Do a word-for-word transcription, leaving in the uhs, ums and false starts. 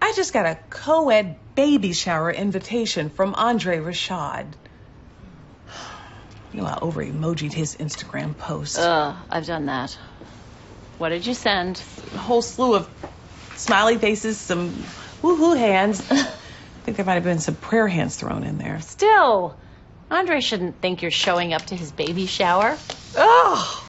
I just got a co-ed baby shower invitation from Andre Rashad. You know, I over-emojied his Instagram post. Ugh, I've done that. What did you send? A whole slew of smiley faces, some woohoo hands. I think there might have been some prayer hands thrown in there. Still, Andre shouldn't think you're showing up to his baby shower. Ugh!